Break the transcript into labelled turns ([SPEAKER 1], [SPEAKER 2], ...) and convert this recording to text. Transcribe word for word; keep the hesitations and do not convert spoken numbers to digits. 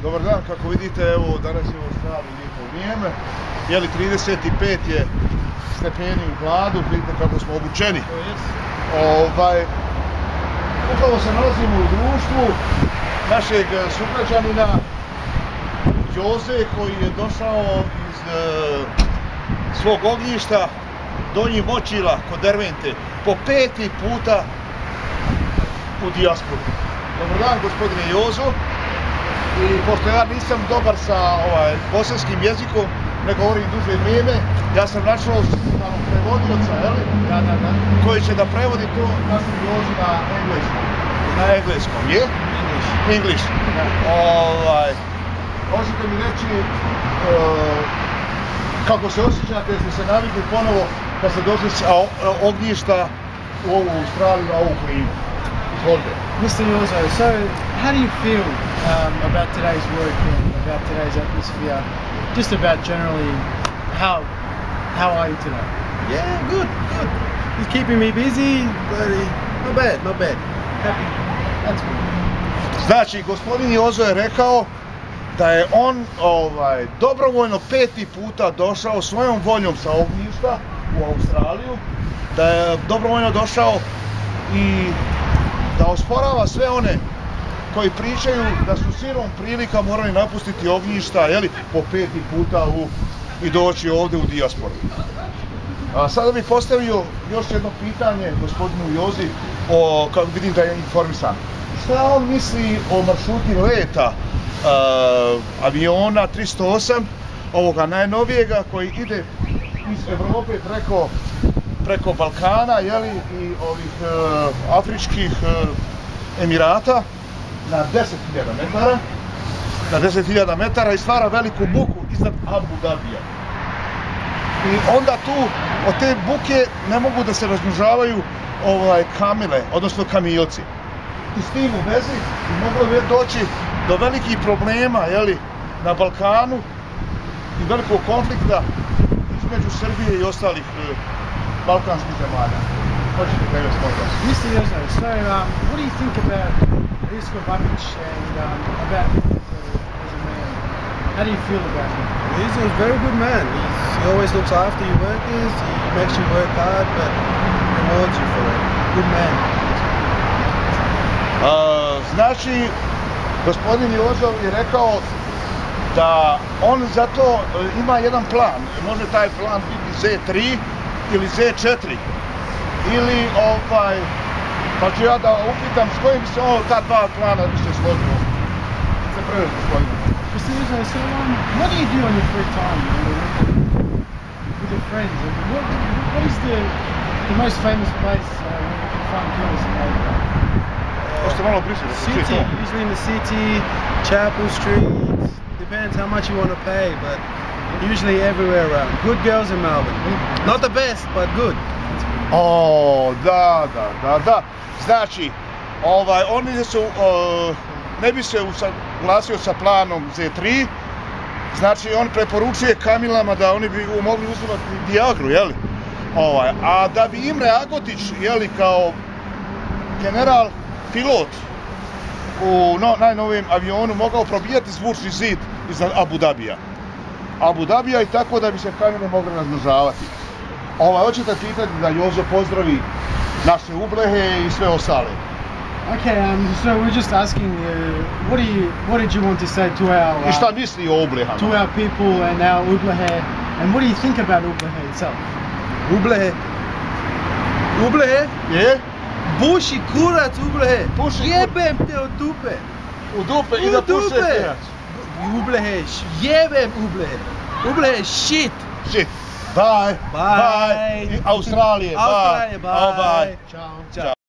[SPEAKER 1] Dobar dan, kako vidite, evo danas je u Australiji lijepo vrijeme. Jeli trideset pet je stepeni u hladu, vidite kako smo obučeni. Ovaj, upravo se nalazimo u društvu našeg sugrađanina Joze, koji je došao iz e, svog ognjišta Donji Močila kod Dervente po peti puta u dijasporu. Dobar dan, gospodine Jozo. I pošto ja nisam dobar sa ovaj, bosanskim jezikom, ne govorim duže vrijeme, ja sam našao simultanog prevodioca, jeli?
[SPEAKER 2] Da, da, da.
[SPEAKER 1] Koji će da prevodi to našem Jozu na engleskom. Na engleskom, je?
[SPEAKER 2] English.
[SPEAKER 1] English.
[SPEAKER 2] Da.
[SPEAKER 1] Ovaj, možete mi reći uh, kako se osjećate, jeste se navikli ponovo kad ste došli sa ognjišta u ovu Australiju, na ovu klimu? Izvolite.
[SPEAKER 2] Mister Jozo, so how do you feel um, about today's work and about today's atmosphere? Just about generally, how how are you today?
[SPEAKER 3] Yeah, good, good. He's keeping me busy, but he, not bad, not bad.
[SPEAKER 2] Happy? That's good.
[SPEAKER 1] Znači, gospodin Jozo je rekao da je on ovaj, dobrovoljno peti puta došao svojom voljom sa ognjišta u Australiju, da je dobrovoljno došao i da osporava sve one koji pričaju da su silom prilika morali napustiti ognjišta, jeli, po peti puta u, i doći ovdje u dijasporu. A sada bih postavio još jedno pitanje gospodinu Jozi, o, kako vidim da je informisan. Šta on misli o maršruti leta uh, aviona tristo osam, ovoga najnovijega, koji ide iz Evrope preko, preko Balkana, jeli, i ovih uh, afričkih uh, Emirata na deset hiljada metara, na deset hiljada metara i stvara veliku buku iznad Abu Dabija. I onda tu od te buke ne mogu da se razmnožavaju ovaj, kamile, odnosno kamilci. I s tim u vezi moglo bi doći do velikih problema, jeli, na Balkanu i velikog konflikta između Srbije i ostalih uh, balkanskih zemalja. Hoćete prevesti, možda?
[SPEAKER 2] Mister Jozo, so um, what do you think about Risto Babić and um, about him as a man? How do you feel about him?
[SPEAKER 3] He's a very good man. He's, he always looks after your workers, he makes you work hard, but rewards you for it. Good man.
[SPEAKER 1] Uh, znači, gospodin Jozo je rekao da on zato ima jedan plan. Može taj plan biti Z tri ili Z četiri. Ili ovaj, pa ću ja da upitam s kojim se on ta dva plana više složio. Se prvi, gospodine.
[SPEAKER 2] Mister Jozo, so um, what do you do on your free time, you know, with, with your friends? And what, what is the, the most famous place uh, where you can find girls in Melbourne?
[SPEAKER 1] Možete malo bliže.
[SPEAKER 3] City, usually in the city, Chapel Street, depends how much you want to pay, but usually everywhere around. Good girls in Melbourne. Not the best, but good.
[SPEAKER 1] O, da, da, da, da. Znači, ovaj, oni su, uh, ne bi se usaglasio sa planom Z tri, znači on preporučuje kamilama da oni bi mogli uzimati Diagru, jeli? Ovaj, a da bi Imre Agotić, jeli, kao general, pilot u no, najnovijem avionu mogao probijati zvučni zid iznad Abu Dabija. Abu Dabija i tako da bi se kamile mogle razmnožavati. Ovaj, hoćete pitati da Jozo pozdravi naše ublehe i sve ostale.
[SPEAKER 2] Okay, um, so we're just asking, uh, what do you, what did you want to say to our,
[SPEAKER 1] I šta
[SPEAKER 2] uh,
[SPEAKER 1] misli o ublehama?
[SPEAKER 2] to our people and our Ublehe, and what do you think about Ublehe itself?
[SPEAKER 3] Ublehe. Ublehe?
[SPEAKER 1] Je?
[SPEAKER 3] Buši kurac Ublehe.
[SPEAKER 1] Puši kurac.
[SPEAKER 3] Jebem te od dupe.
[SPEAKER 1] U dupe i
[SPEAKER 3] U
[SPEAKER 1] da puše
[SPEAKER 3] dupe.
[SPEAKER 1] terac.
[SPEAKER 3] Ublehe, jebem Ublehe. Ublehe shit.
[SPEAKER 1] Shit. Bye.
[SPEAKER 3] Bye.
[SPEAKER 1] Bye. I Australije.
[SPEAKER 3] Australije,
[SPEAKER 1] bye.
[SPEAKER 3] bye.
[SPEAKER 1] Bye.
[SPEAKER 2] Ciao.
[SPEAKER 3] Ciao.